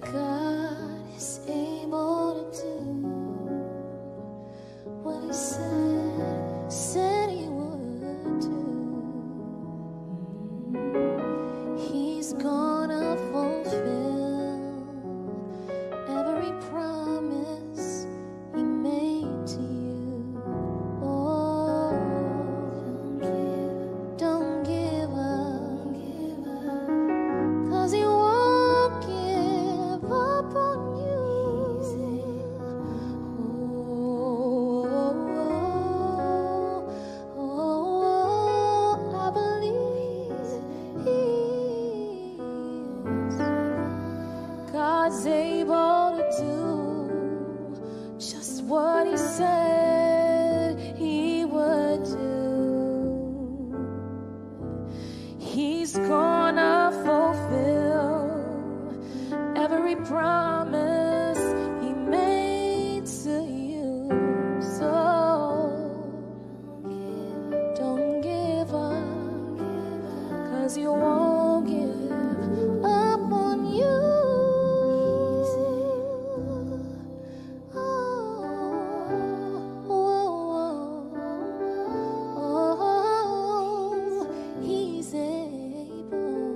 God is able to do what He said He would do. He's gonna fulfill every promise He made to you. Oh, don't give up, 'cause He won't give up on you. I believe He is. God's able to do just what He said He would do. He's gonna fulfill every promise He made to you. So don't give up, 'cause He won't give up on you. He's able.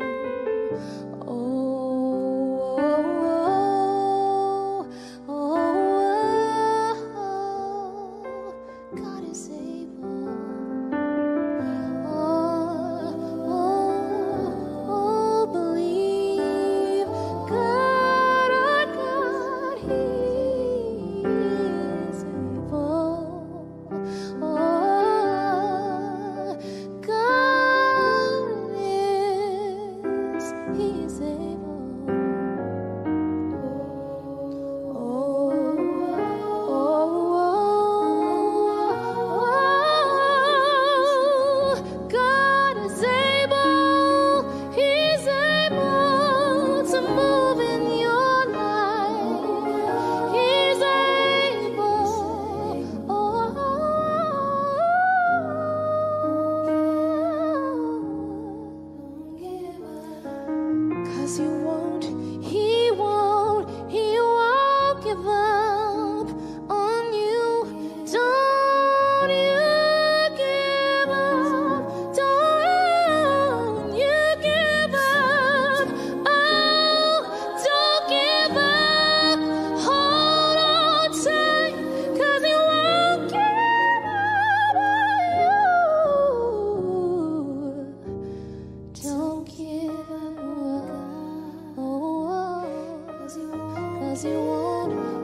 God is able. Believe God, our God, He is able. God is, He is able. God is able. He's able to move in your life. He's able. Give up. 'Cause He won't give up on you. Don't you give up. Don't you give up. Oh, don't give up. Hold on tight, 'cause He won't give up on you. Don't give up. 'Cause He won't